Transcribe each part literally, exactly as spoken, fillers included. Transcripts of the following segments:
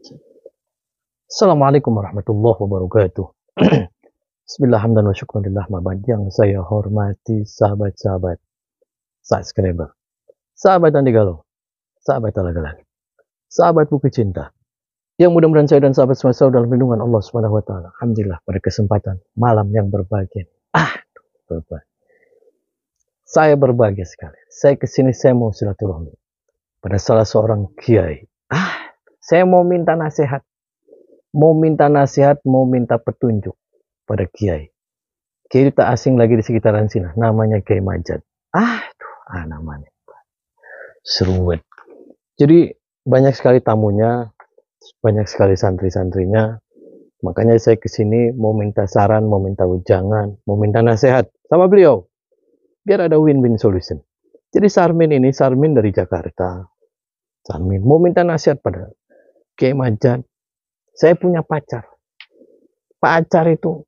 Assalamualaikum warahmatullahi wabarakatuh. Bismillah hamdan wa syukurillah mabad yang saya hormati sahabat-sahabat subscriber, sahabat Andi Galuh, sahabat Alagalan, sahabat buku cinta, yang mudah-mudahan saya dan sahabat semua selalu dalam lindungan Allah Subhanahu wa taala. Alhamdulillah pada kesempatan malam yang berbahagia. Ah, berbahagia. Saya berbahagia sekali. Saya kesini saya mau silaturahmi pada salah seorang kiai. Ah, saya mau minta nasihat. Mau minta nasihat, mau minta petunjuk pada kiai. Kiai tak asing lagi di sekitaran sini, namanya Kiai Majad. Ah, tuh, ah namanya. Seruet. Jadi banyak sekali tamunya, banyak sekali santri-santrinya. Makanya saya kesini mau minta saran, mau minta ujangan, mau minta nasihat sama beliau. Biar ada win-win solution. Jadi Sarmin ini, Sarmin dari Jakarta. Sarmin mau minta nasihat pada Kiai Majad. Saya punya pacar. Pacar itu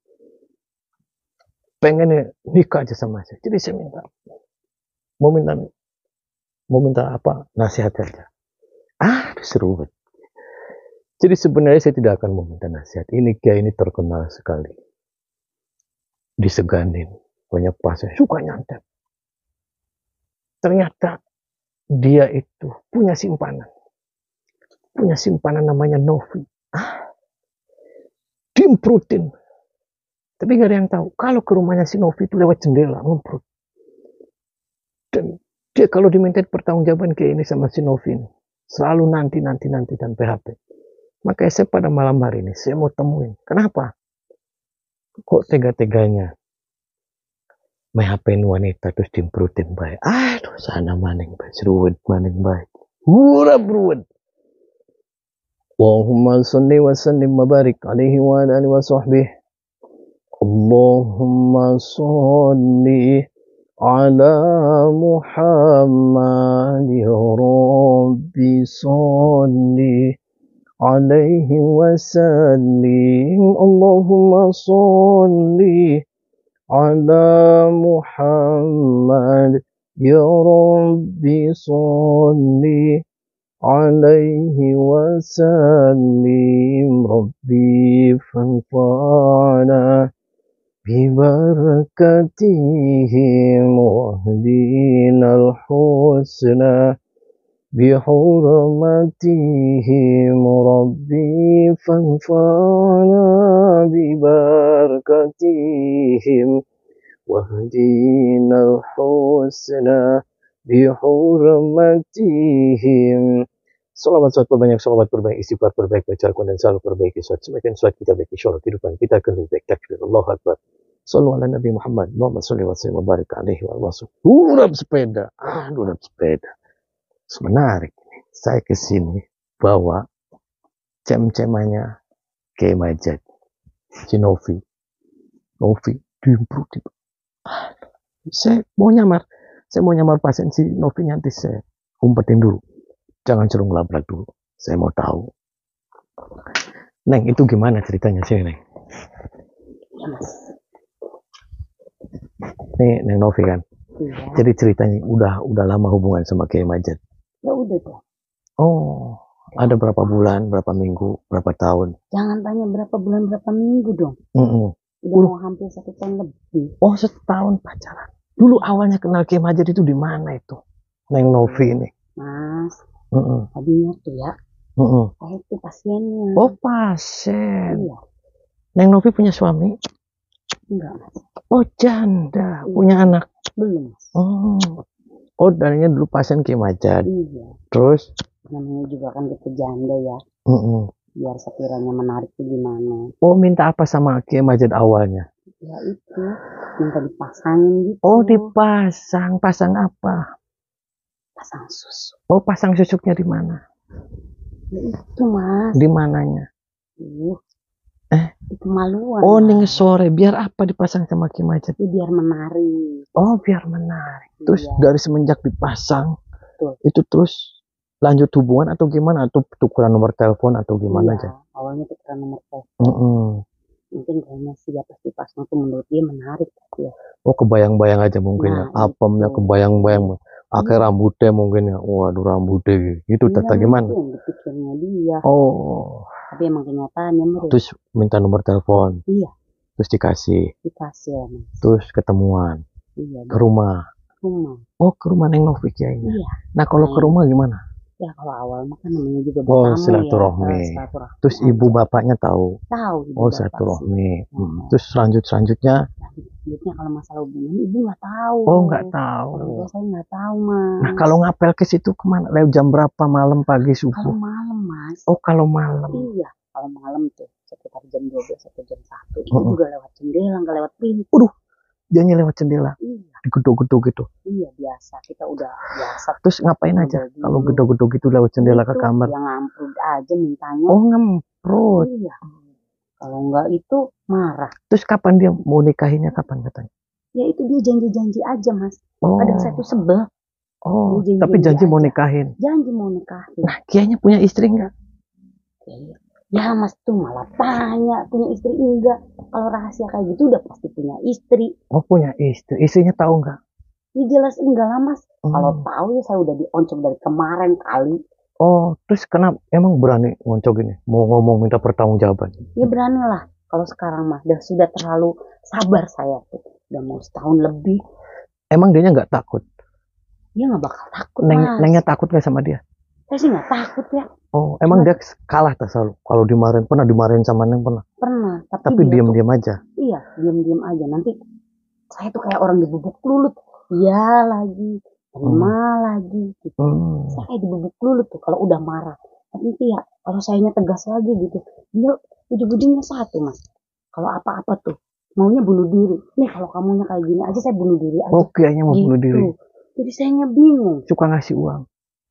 pengen nikah aja sama saya. Jadi saya minta, mau minta, mau minta apa? Nasihat saja. Ah, seru banget. Jadi sebenarnya saya tidak akan meminta nasihat. Ini kiai ini terkenal sekali. Diseganin, banyak pasien, suka nyantet. Ternyata dia itu punya simpanan. Punya simpanan namanya Novi. Ah, diimprotin. Tapi gak ada yang tahu. Kalau ke rumahnya si Novi itu lewat jendela, ngumprut. Dan dia kalau diminta pertanggungjawaban kayak ini sama si Novi ini, selalu nanti, nanti, nanti, dan P H P. Makanya saya pada malam hari ini, saya mau temuin. Kenapa? Kok tega-teganya P H P-in wanita terus diimprotin baik. Aduh, sana maning baik. Seruwet maning baik. Hurap ruwet. Allahumma salli wa sallim wa barik alaihi wa alihi wa sahbihi. Allahumma salli ala Muhammad ya Rabbi salli alaihi wa sallim. Allahumma salli ala Muhammad ya Rabbi salli alaihi wasallim. Rabbi fanfa'na bibarakatihim wahdinal husna bihurmatihim. Rabbi fanfa'na bibarakatihim wahdinal husna bihurmatihim. Salawat salat berbanyak, salawat berbanyak, istighfar berbaik, baca Al-Quran dan selalu perbaiki salat. Semakin salat kita baik, insya Allah kehidupan kita akan lebih baik. Takbir, Allahu Akbar. Sallu ala Nabi Muhammad, Muhammad sallallahu alaihi wa barik alaihi wa sallam. Durap sepeda, ah durap sepeda. Menarik. Saya kesini bawa cem-cemannya Kiai Majad, si Novi. Novi diimprotin. Ah, saya mau nyamar. Saya mau nyamar pasien si Novi, nanti saya umpetin dulu. Jangan suruh ngelabrak dulu. Saya mau tahu. Neng, itu gimana ceritanya sih, Neng? Nih, Neng Novi kan? Iya. Jadi ceritanya udah udah lama hubungan sama Kiai Majad. Ya udah tuh. Oh, ada berapa bulan, berapa minggu, berapa tahun? Jangan tanya berapa bulan, berapa minggu dong. Mm -mm. Udah Uh. mau hampir satu tahun lebih. Oh, setahun pacaran. Dulu awalnya kenal Kiai Majad itu di mana itu? Neng Novi ini. Mas, Mm -mm. tadinya tuh ya, Mm -mm. saya itu pasiennya. Oh, pasien. Iya. Neng Novi punya suami? Enggak, Mas. Oh, janda. Iya. Punya anak? Belum, Mas. Oh, oh darinya dulu pasien Kiai Majad. Iya. Terus? Namanya juga kan kita janda ya. Mm -mm. Biar sekiranya menarik tuh gimana. Oh, minta apa sama Kiai Majad awalnya? Ya itu, minta dipasangin gitu. Oh, dipasang. Pasang apa? Pasang susu. Oh, pasang susuknya di mana? Ya itu, Mas. Di mananya? Uh, Eh? Itu maluan. Oh, ning sore. Biar apa dipasang sama Kiai Majad? Ya, biar menarik. Oh, biar menarik. Terus Iya. dari semenjak dipasang, Betul. itu terus lanjut hubungan atau gimana? Atau tukeran nomor telepon atau gimana Iya, aja? awalnya tukeran nomor telepon. Mm -mm. Mungkin kayaknya sih ya pasti pasang tuh menurut dia menarik ya. Oh, kebayang-bayang aja mungkin Nah, ya. Apemnya itu. kebayang-bayang. Akhir Iya. rambutnya mungkin ya. Waduh, rambutnya gitu. Iya, Tata gimana? itu yang dipikirnya dia. Oh. Tapi emang kenyataannya menurut. Terus minta nomor telepon. Iya. Terus dikasih. Dikasih ya, Mas. Terus ketemuan. Iya. Ke rumah. Rumah. Oh, ke rumah Neng Novi kayaknya. Iya. Nah, kalau Nah, ke rumah gimana? Ya kalau awal mah kan namanya juga Oh, bertamu silaturahmi. ya. Silaturahmi. Terus ibu bapaknya tahu. Tahu ibu Oh, bapak silaturahmi. sih. Hmm. Nah, Terus selanjut selanjutnya. Selanjutnya kalau masalah hubungan ibu nggak tahu. Oh, nggak tahu. Orang tua saya nggak tahu, Mas. Nah, kalau ngapel ke situ kemana? Lewat jam berapa? Malam, pagi, Kalau subuh? malam, Mas. Oh, kalau malam. Iya, kalau malam tuh sekitar jam dua belas atau jam satu. Itu Oh, oh. juga lewat jendela, nggak lewat pintu. Waduh, dianya lewat jendela. Iya. Gedung-gedung gitu. Iya, biasa. Kita udah biasa. Terus ngapain aja Ngobrol kalau dulu. gedung-gedung gitu lewat jendela ke Itu kamar? yang ngamprut aja mintanya. Oh, ngemprut. Iya. Kalau nggak itu marah. Terus kapan dia mau nikahinya, kapan katanya? Ya itu dia janji-janji aja, Mas. Oh, Kadang saya tuh sebel. oh, Dia tapi janji-janji janji mau aja. nikahin. Janji mau nikahin. Nah, kiainya punya istri nggak? Iya. Ya Mas tuh malah tanya punya istri enggak. Kalau rahasia kayak gitu udah pasti punya istri. Oh, punya istri. Istrinya tahu nggak? Ya jelas enggak lah Mas. Hmm. Kalau tahu ya saya udah dioncom dari kemarin kali. Oh, terus kenapa emang berani ngoncok gini? Mau ngomong minta pertanggungjawaban? Ya berani lah. Kalau sekarang mah udah sudah terlalu sabar saya tuh. Udah mau setahun lebih. Emang dianya nggak takut? Dia nggak bakal takut Neng, Mas. nengnya takut nggak sama dia? Saya sih nggak takut ya. Oh, emang Cuma- dia kalah tak selalu? Kalau dimarahin, pernah dimarahin sama Neng, pernah? Pernah. Tapi, Tapi dia tuh- diam-diam aja. Iya, diam-diam aja. Nanti saya tuh kayak orang dibubuk lulut. Iya lagi, terima lagi. Gitu. Hmm. Saya kayak dibubuk lulut tuh kalau udah marah. Tapi ya, kalau sayanya tegas lagi gitu. Dia ujung-ujungnya satu, Mas. Kalau apa-apa tuh, maunya bunuh diri. Nih kalau kamunya kayak gini aja, saya bunuh diri aja. Oh, kayaknya mau bunuh Gitu. diri. Jadi sayanya bingung. Suka ngasih uang.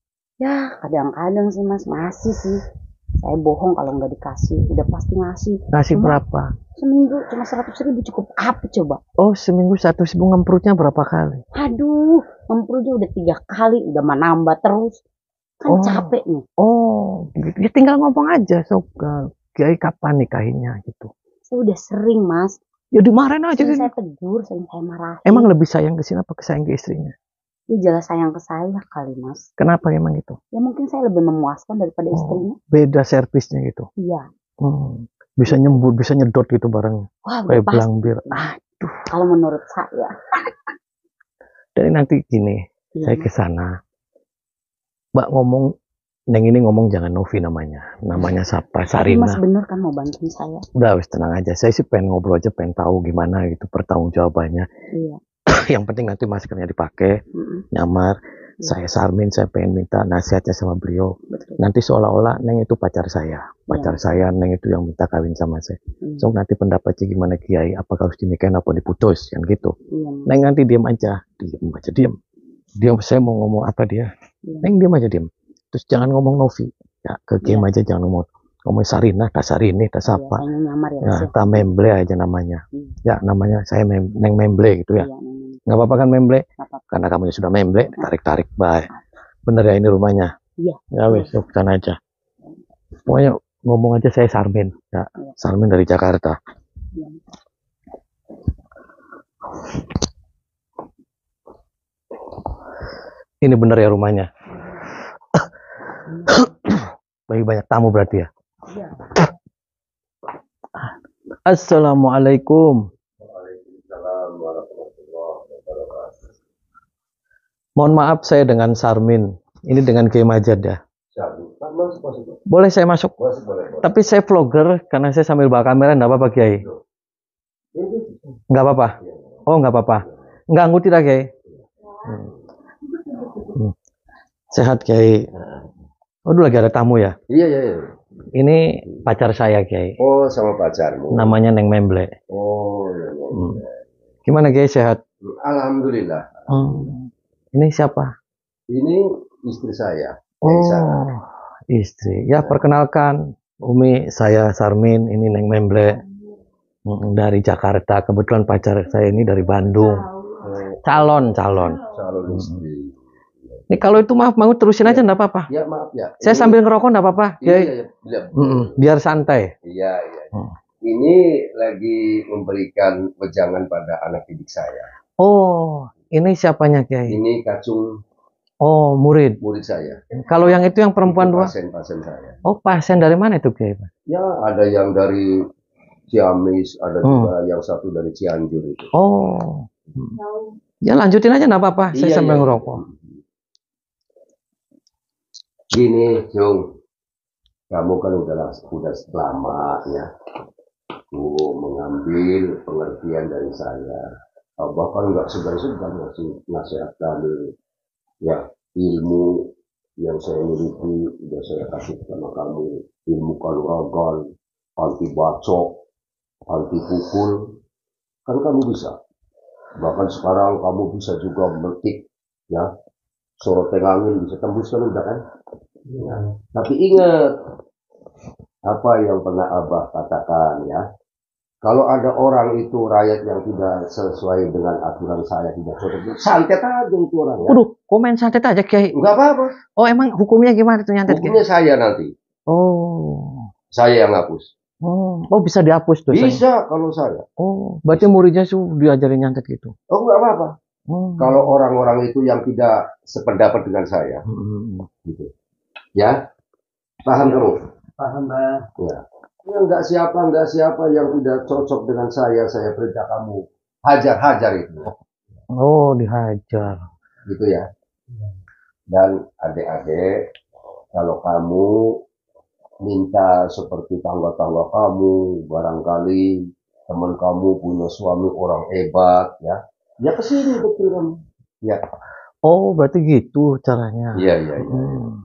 Ya, kadang-kadang sih, Mas. Masih sih. Saya bohong kalau nggak dikasih. Udah pasti ngasih. Ngasih Cuma- berapa? Seminggu cuma seratus ribu cukup apa coba? Oh, seminggu satu ribu, ngemprutnya berapa kali? Aduh, ngemprutnya udah tiga kali, udah mah nambah terus. Kan Oh. capek nih. Oh, gitu. Ya tinggal ngomong aja, sok. uh, Kiai kapan nikahinnya gitu. Saya udah sering, Mas. Ya dimarahin aja Sering gitu. saya tegur, sering saya marahin. Emang lebih sayang ke sini apa ke sayang ke istrinya? Dia jelas sayang ke saya kali, Mas. Kenapa emang gitu? Ya mungkin saya lebih memuaskan daripada istrinya. Oh, beda servisnya gitu. Iya. Hmm. Bisa nyembur, bisa nyedot gitu barangnya. Wah, udah Kayak pasti. belang bir. Ah, Kalau menurut saya. dari nanti gini, Iya, saya Mas. ke sana. Mbak ngomong, Neng ini ngomong jangan Novi namanya. Namanya siapa? Tapi Mas Sarina. bener kan mau bantuin saya. Udah, wis tenang aja. Saya sih pengen ngobrol aja, pengen tahu gimana gitu pertanggungjawabannya. Iya. Yang penting nanti maskernya dipakai, Mm-mm. nyamar. Iya. Saya Sarmin, saya pengen minta nasihatnya sama beliau. Betul. Nanti seolah-olah Neng itu pacar saya. Pacar Iya. saya, Neng itu yang minta kawin sama saya. Iya. So nanti pendapatnya gimana Kiai? Apakah harus dinikahin apa diputus? Kan gitu. Iya, Mas. Neng nanti diam aja. Diam aja, diam. Diam, saya mau ngomong apa dia. Iya. Neng diam aja, diam. Terus jangan ngomong Novi. Ya, ke game Iya. aja jangan ngomong. Ngomong Sarina, kak Sarini, kak Iya, siapa. sayangnya nyamar ya, Ya, Mas. tak Memble aja namanya. Iya. Ya, namanya saya mem Neng Memble gitu ya. Iya, Neng. Nggak apa-apa kan Memble? Nggak apa-apa. Karena kamu sudah Memble, tarik-tarik, bye. Bener ya ini rumahnya? Iya. Ya wes, yuk sana aja. Pokoknya ngomong aja saya Sarmin. Ya, Iya. Sarmin dari Jakarta. Iya. Ini bener ya rumahnya? Bagi banyak tamu berarti ya? Iya. Assalamualaikum. Waalaikumsalam warahmatullahi wabarakatuh. Mohon maaf saya dengan Sarmin. Ini dengan Kiai Majad ya. Masuk, masuk, masuk. Boleh saya masuk? Masuk, boleh, boleh. Tapi saya vlogger karena saya sambil bawa kamera, nggak apa-apa Kiai? Nggak apa-apa? Oh nggak apa-apa. Nggak tidak Kiai? Hmm. Hmm. Sehat Kiai. Oh dulu lagi ada tamu ya? Iya, iya, iya. Ini pacar saya Kiai. Oh, sama pacarmu. Namanya Neng Memble. Oh, iya, iya. Hmm. Gimana Kiai, sehat? Alhamdulillah. Hmm. Ini siapa? Ini istri saya. Oh, Sarah. istri. Ya perkenalkan, Umi, saya Sarmin. Ini Neng Memble. Hmm, dari Jakarta. Kebetulan pacar saya ini dari Bandung. Oh, Calon, calon. calon istri. Ini kalau itu maaf mau terusin aja nggak apa-apa. Ya, maaf ya. Saya Ini- sambil ngerokok nggak apa-apa. Iya, Kiai. iya, iya. Iya, Mm-mm, biar santai. iya, iya. Hmm. Ini lagi memberikan wejangan pada anak didik saya. Oh, ini siapanya Kiai? Ini kacung Oh, murid. murid saya. Kalau yang itu yang perempuan Itu dua? pasien-pasien saya. Oh, pasien dari mana itu, Kiai? Ya, ada yang dari Ciamis, ada Hmm. juga yang satu dari Cianjur itu. Oh. Ya lanjutin aja nggak apa-apa. Saya Iya, sambil iya. ngerokok. Gini, Jung, kamu kan udah las- udah lama ya, tuh mengambil pengertian dari saya. Abah kan nggak segan-segan ngasih nasihat kami. Ya, ilmu yang saya miliki udah saya kasih sama kamu. Ilmu kanuragan, anti bacok, anti pukul, kan kamu bisa. Bahkan sekarang kamu bisa juga metik, ya, sorotan angin bisa tembus kan udah kan. Ya. Tapi ingat apa yang pernah Abah katakan ya. Kalau ada orang itu rakyat yang tidak sesuai dengan aturan saya, tidak cocok, santet aja itu orang ya. Waduh, komen santet aja, Kiai. Enggak apa-apa. Oh, emang hukumnya gimana tuh nyantet, Kiai? Hukumnya saya nanti. Oh. Saya yang hapus. Oh, oh bisa dihapus tuh. Bisa kalau saya. Oh, berarti muridnya tuh diajarin nyantet gitu. Oh enggak apa-apa. Oh. Kalau orang-orang itu yang tidak sependapat dengan saya, Hmm. gitu. Ya, paham kamu? Paham, Mbak. Ya. Ya enggak siapa, enggak siapa yang tidak cocok dengan saya, saya perintah kamu hajar-hajar itu. Oh, dihajar. Gitu ya. Dan adik-adik, kalau kamu minta seperti tangga-tangga kamu, barangkali teman kamu punya suami orang hebat, ya, ya kesini betul kamu. Ya. Oh, berarti gitu caranya. Iya, iya, iya. Hmm.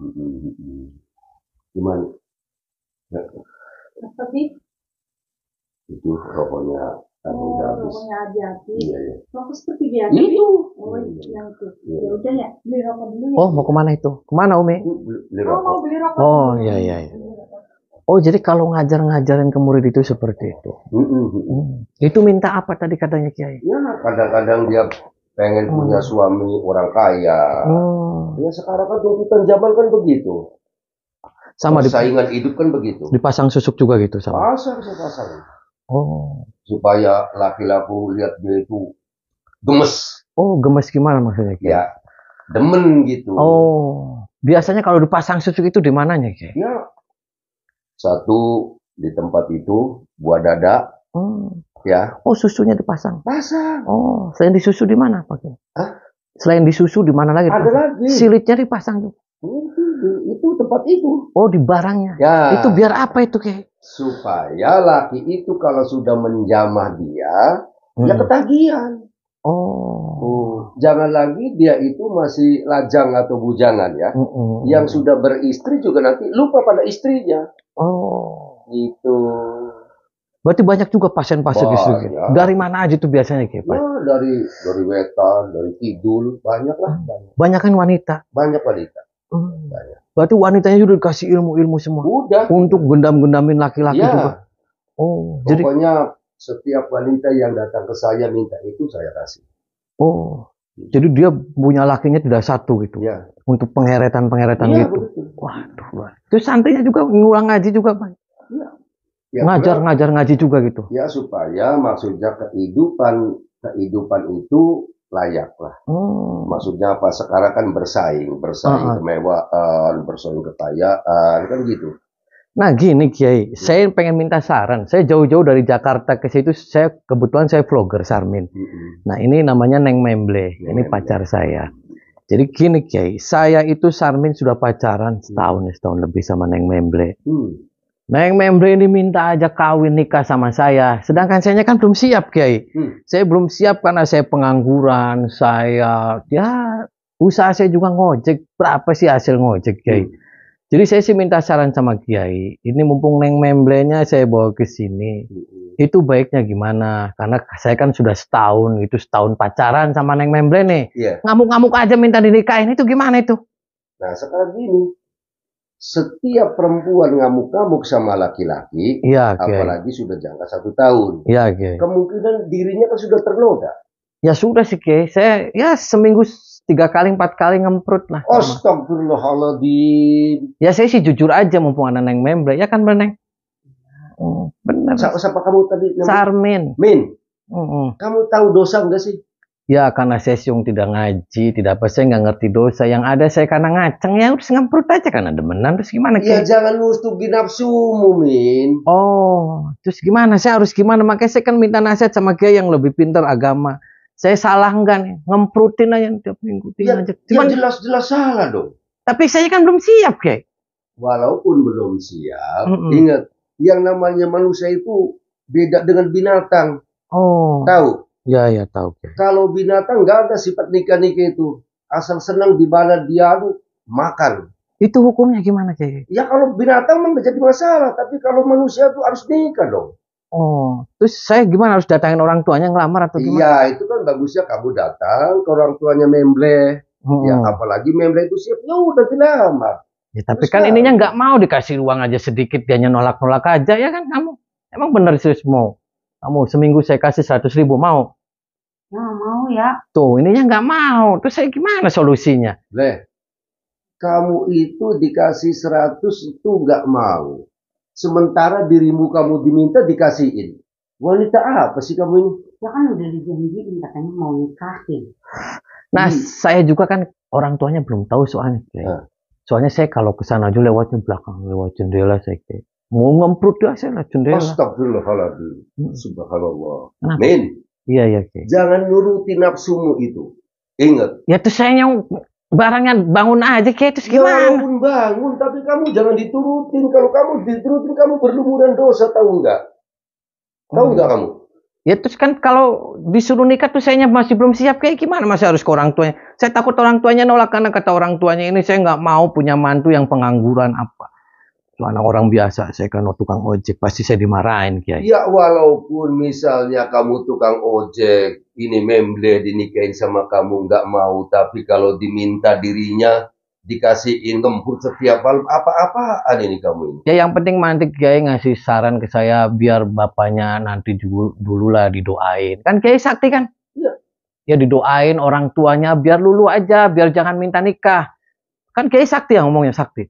Gimana? Ya, Tapi itu rokoknya kamu oh, udah habis. rokoknya hati-hati. Iya, iya. Rokok seperti biasa. Itu. Oh, yang itu. Iya. Ya udah ya, beli rokok dulu ya. Oh, mau kemana itu? Kemana, Umi? Itu beli- beli Oh, mau rokok. beli rokok. Oh, dulu. iya, iya, iya. Oh, jadi kalau ngajar-ngajarin ke murid itu seperti itu. Mm-mm, mm-mm. Hmm. Itu minta apa tadi katanya, Kiai? Ya, kadang-kadang dia pengen Hmm. punya suami orang kaya. Oh, Ya sekarang kan tuntutan zaman kan begitu. sama dip- Persaingan hidup kan begitu. dipasang susuk juga gitu sama. Pasang saya pasang. Oh. Supaya laki-laki lihat dia itu gemes. Oh, gemes gimana maksudnya, Kiai? Ya, demen gitu. Oh, biasanya kalau dipasang susuk itu di mananya, Kiai? Ya, satu di tempat itu buah dada, Oh. ya. Oh, susunya dipasang. Pasang. Oh, selain di susu di mana, Pak? Kiai? Hah? Selain di susu di mana lagi? Ada dipasang? lagi. Silitnya dipasang juga. Itu, itu tempat itu. Oh, di barangnya. Ya. Itu biar apa itu, Kiai? Supaya laki itu kalau sudah menjamah dia, ya Hmm. ketagihan. Oh. Oh, jangan lagi dia itu masih lajang atau bujangan ya. Mm-mm. Yang sudah beristri juga nanti lupa pada istrinya. Oh. Gitu. Berarti banyak juga pasien-pasien Banyak. gitu. Dari mana aja tuh biasanya, Kiai? Ya dari dari wetan, dari kidul, banyak lah, banyak. Banyak kan wanita. Banyak wanita. Hmm. Banyak. Berarti wanitanya juga dikasih ilmu-ilmu semua. Udah. Untuk gendam-gendamin laki-laki Ya, juga. Oh, jadi pokoknya setiap wanita yang datang ke saya minta itu saya kasih. oh. Jadi dia punya lakinya tidak satu gitu. Ya. Untuk pengeretan-pengeretan Iya, gitu. betul. Waduh, waduh. Terus santrinya juga ngulang ngaji juga, Pak. Iya. Ya, Ngajar, kenapa? ngajar ngaji juga gitu. Ya supaya maksudnya kehidupan kehidupan itu layak lah. Oh. Maksudnya apa? Sekarang kan bersaing, bersaing Ah, ah. kemewahan, bersaing kekayaan, kan gitu. Nah gini Kiai, saya pengen minta saran. Saya jauh-jauh dari Jakarta ke situ, saya kebetulan saya vlogger Sarmin. Mm-mm. Nah ini namanya Neng Memble, Neng ini Memble. pacar saya. Jadi gini Kiai, saya itu Sarmin sudah pacaran setahun, setahun lebih sama Neng Memble. Hmm. Neng Memble ini minta aja kawin nikah sama saya. Sedangkan saya kan belum siap Kiai. Hmm. Saya belum siap karena saya pengangguran, saya ya usaha saya juga ngojek. Berapa sih hasil ngojek Kiai? Hmm. Jadi saya sih minta saran sama Kiai. Ini mumpung Neng Memble-nya saya bawa ke sini. Mm-mm. Itu baiknya gimana? Karena saya kan sudah setahun, itu setahun pacaran sama Neng Memble nih. Iya. Ngamuk-ngamuk aja minta dinikahin, itu gimana itu? Nah sekarang gini, setiap perempuan ngamuk-ngamuk sama laki-laki, Iya Kiai. apalagi sudah jangka satu tahun, Iya Kiai. kemungkinan dirinya kan sudah ternoda. Ya sudah sih Kiai. Saya ya seminggu tiga kali, empat kali ngemprut lah. Oh, sama- Astagfirullahaladzim. Ya saya sih jujur aja mumpung ada Neng Memble. Ya kan bener Neng? Hmm, bener. Siapa, siapa kamu tadi? namanya? Sarmin. Min, Mm-mm. kamu tahu dosa enggak sih? Ya karena saya siung tidak ngaji, tidak apa, saya nggak ngerti dosa. Yang ada saya karena ngaceng, ya udah ngemprut aja karena demenan. Terus gimana Ya Kiai? jangan nustuki nafsumu, Min. Oh, terus gimana? Saya harus gimana? Makanya saya kan minta nasihat sama Kiai yang lebih pintar agama. Saya salah enggak nih? Ngemprutin aja tiap minggu. Ya, aja. ya Cuman, jelas-jelas salah dong. tapi saya kan belum siap, Kiai. Walaupun belum siap, Mm-mm. ingat, yang namanya manusia itu beda dengan binatang. Oh, Tahu? ya ya tahu, Kiai. Kalau binatang nggak ada sifat nikah-nikah itu. Asal senang di mana dia adu, makan. Itu hukumnya gimana, Kiai? Ya kalau binatang memang jadi masalah, tapi kalau manusia itu harus nikah dong. Oh, terus saya gimana, harus datangin orang tuanya ngelamar atau gimana? Iya, itu kan bagusnya kamu datang ke orang tuanya memble. Hmm. Ya apalagi memble itu siap, ya udah dilamar. Ya, tapi Terus kan kan? ininya nggak mau dikasih uang aja sedikit, dianya nolak-nolak aja ya kan kamu. Emang bener sih mau? Kamu seminggu saya kasih seratus ribu mau? Ya mau ya. Tuh, ininya nggak mau. Terus saya gimana solusinya? Leh, kamu itu dikasih seratus itu nggak mau. Sementara dirimu kamu diminta dikasihin. Wanita apa sih kamu ini? Ya kan udah dijanjiin katanya mau nikahin. Nah, Hmm. saya juga kan orang tuanya belum tahu soalnya. Kayak. Nah. Soalnya saya kalau ke sana aja lewatnya belakang, lewat jendela saya kayak. Mau ngemprut dah saya lah jendela. Astagfirullahaladzim. Hmm. Subhanallah. Kenapa? Min, Iya, iya, Kiai. jangan nuruti nafsumu itu. Ingat. Ya terus saya yang barangnya bangun aja kayak terus Ya gimana? walaupun bangun, tapi kamu jangan diturutin. Kalau kamu diturutin, kamu berlumuran dosa, tahu nggak? Tahu Hmm. nggak kamu? Ya terus kan kalau disuruh nikah tuh saya masih belum siap, kayak gimana, masih harus ke orang tuanya. Saya takut orang tuanya nolak karena kata orang tuanya ini saya nggak mau punya mantu yang pengangguran apa. Itu anak orang biasa, saya kan tukang ojek, pasti saya dimarahin, Kiai. Ya walaupun misalnya kamu tukang ojek, ini memble dinikahin sama kamu nggak mau, tapi kalau diminta dirinya dikasihin ngempur setiap malam, apa-apaan ini kamu ini? Ya yang penting nanti Kiai ngasih saran ke saya biar bapaknya nanti dulu, dulu lah didoain. Kan Kiai sakti kan? Iya. Ya didoain orang tuanya biar lulu aja, biar jangan minta nikah. Kan Kiai sakti yang ngomongnya sakti.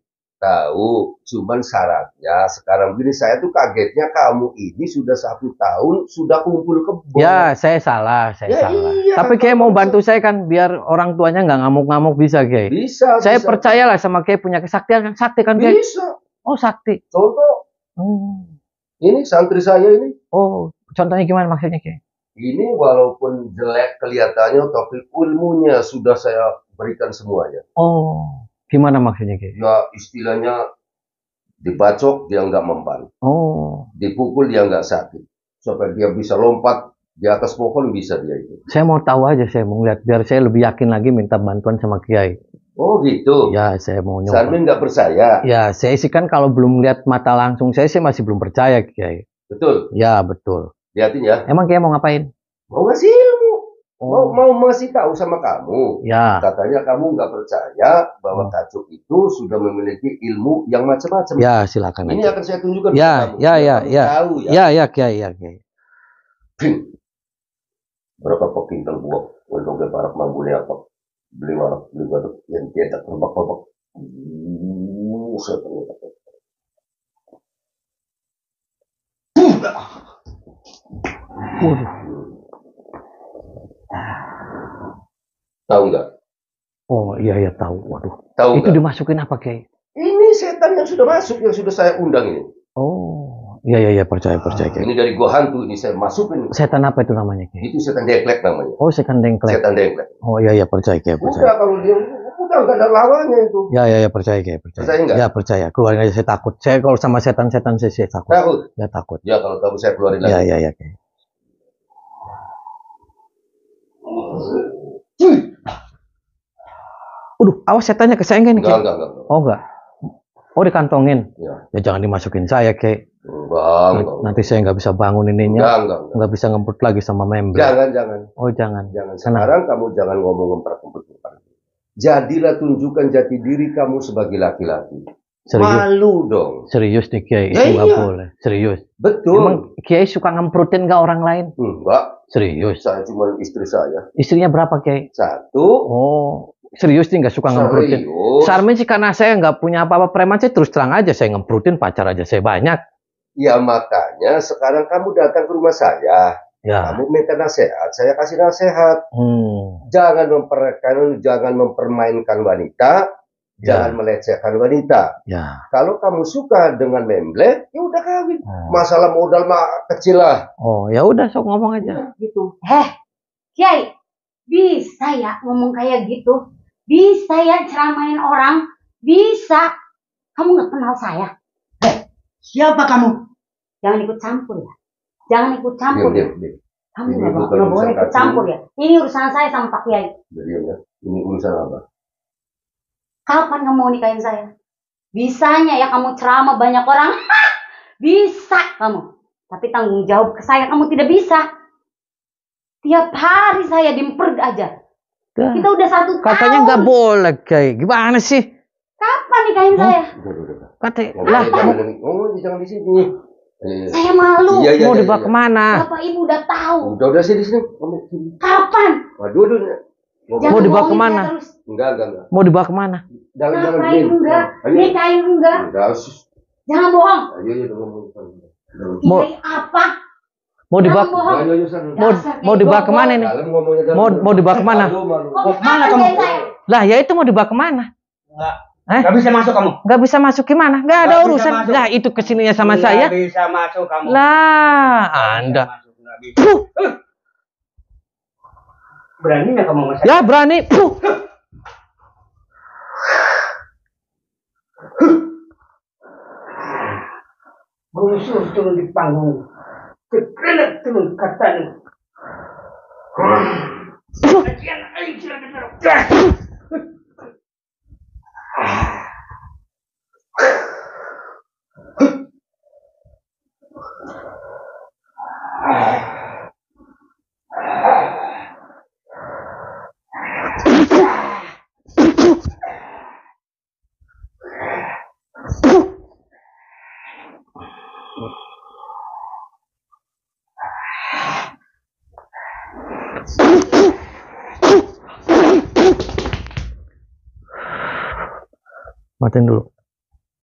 Tahu, cuman syaratnya sekarang begini, saya tuh kagetnya kamu ini sudah satu tahun sudah kumpul kebun. Ya, saya salah, saya Ya, salah. iya, Tapi Kiai kalau mau bantu saya kan biar orang tuanya nggak ngamuk-ngamuk, bisa Kiai. Bisa. Saya bisa. percayalah sama Kiai punya kesaktian kan, sakti kan Kiai. Bisa. Oh sakti. Contoh, Hmm. ini santri saya ini. Oh contohnya gimana maksudnya Kiai? Ini walaupun jelek kelihatannya, tapi ilmunya sudah saya berikan semuanya. Oh gimana maksudnya Kiai? Ya istilahnya dibacok dia nggak mempan, Oh dipukul dia nggak sakit, sampai dia bisa lompat di atas pohon bisa dia itu. saya mau tahu aja, saya mau lihat biar saya lebih yakin lagi minta bantuan sama Kiai. Oh gitu. Ya saya mau nyoba. Sarmin nggak percaya. Ya saya sih kan kalau belum lihat mata langsung saya sih masih belum percaya Kiai. Betul. Ya betul. Lihatin ya. Emang Kiai mau ngapain? Mau ngasih ilmu. Oh. Mau mau ngasih tahu sama kamu. Ya. Katanya kamu nggak percaya bahwa Hmm. kacuk itu sudah memiliki ilmu yang macam-macam. Ya silakan. Ini aja. akan saya tunjukkan Ya, ke kamu. ya, Biar ya, kamu ya. tahu ya. Ya ya Kiai, ya Kiai. Berapa pekintal buah untuk ke barak mambulnya apa? Beli warak, beli barak yang tidak terbak-terbak. Hmm, saya ternyata. Waduh. Tahu nggak? Oh iya ya tahu. Waduh. Tahu Itu nggak? dimasukin apa Kiai? Ini setan yang sudah masuk, yang sudah saya undang ini. Oh iya iya ya, percaya percaya Kiai. Ini dari gua hantu, ini saya masukin. Setan apa itu namanya Kiai? Itu setan deklek namanya. Oh setan dengklek. Setan deklek. Oh iya iya percaya Kiai, Udah percaya. kalau dia udah nggak ada lawannya itu. Ya ya ya percaya Kiai, percaya. Percaya nggak? Ya percaya. Keluarin aja, saya takut. Saya kalau sama setan-setan saya, saya takut. Takut? Ya takut. Ya kalau kamu saya keluarin Ya lagi. ya ya Kiai. Waduh, awas setannya ke saya nggak nih Enggak, Kiai? enggak, enggak. Oh enggak. Oh dikantongin. Ya. Ya jangan dimasukin saya Kiai. Enggak, enggak. Nanti saya nggak bisa bangun ininya. Enggak, enggak, enggak. Nggak bisa ngemput lagi sama member. Jangan, jangan. Oh jangan. Jangan. Kenapa? Sekarang kamu jangan ngomong ngempet-ngempet. Jadilah tunjukkan jati diri kamu sebagai laki-laki. Serius. Malu dong. Serius nih Kiai, Ya, itu nggak iya. boleh. Serius. Betul. Emang Kiai suka ngemprutin nggak orang lain? Enggak. Serius. Saya cuma istri saya. Istrinya berapa Kiai? Satu. Oh, serius nih nggak suka ngemprutin. Serius. Sarmin sih karena saya nggak punya apa-apa preman, saya terus terang aja saya ngemprutin, pacar aja saya banyak. Ya makanya sekarang kamu datang ke rumah saya. Ya. Kamu minta nasihat, saya kasih nasihat. Hmm. Jangan mempermainkan, jangan mempermainkan wanita, Ya. jangan melecehkan wanita. Ya. Kalau kamu suka dengan memble, ya udah kawin. Hmm. Masalah modal mah kecil lah. Oh, ya udah sok ngomong aja. Gitu. Heh, Kiai, bisa ya ngomong kayak gitu? Bisa ya ceramain orang? Bisa. Kamu nggak kenal saya? Siapa kamu? Jangan ikut campur ya. Jangan ikut campur Diam, ya. diam, diam. Kamu Ini nggak bukan nggak boleh urusan ikut kaki. campur ya. Ini urusan saya sama Pak Kiai. Diam, ya. Ini urusan apa? Kapan kamu mau nikahin saya? Bisanya ya kamu ceramah banyak orang. Bisa kamu. Tapi tanggung jawab ke saya kamu tidak bisa. Tiap hari saya dimper aja. Dah. Kita udah satu tahun. Katanya nggak boleh, kayak gimana sih? Kapan nikahin saya? Udah, udah, udah. Kata Ngomong lah jangan, ngomong jangan di sini. Ayo, ayo. Saya malu. Iya, iya, mau iya, dibawa iya. kemana? Bapak Ibu udah tahu. Udah, udah sini, sini. Kamu sini. Kapan? Waduh, aduh. Ngomong. Mau dibawa bohongin kemana? saya terus. Enggak, enggak, enggak. Mau dibawa kemana? Jangan, jangan. Ngapain Din. enggak? Ayo. Nikahin enggak? Udah, sus. Jangan bohong. Ayo, ayo, udah ngomong. Udah. Mau- Nikahin apa? Mau dibawa Jangan bohong. Ayo, ayo, sana. mau Dasar mau kayak dibawa goblok. kemana nih? Dalam ngomongnya dalam. Mau mau dibawa kemana? Malu, malu. Mau Mau kemana kemana kamu? nikahin saya? Lah ya itu mau dibawa kemana? Enggak. Eh? Enggak bisa masuk kamu. Nggak bisa masuk gimana? Nggak ada Nggak bisa urusan. masuk. Lah itu kesininya sama Nggak saya. bisa masuk kamu. Lah Nggak bisa Anda. masuk, nggak bisa. Eh. Beraninya kamu masuk. Ya berani. Puh. Busur turun di panggung. Kekelek turun katanya. Ajian, ayo silakan dorong. Matiin dulu.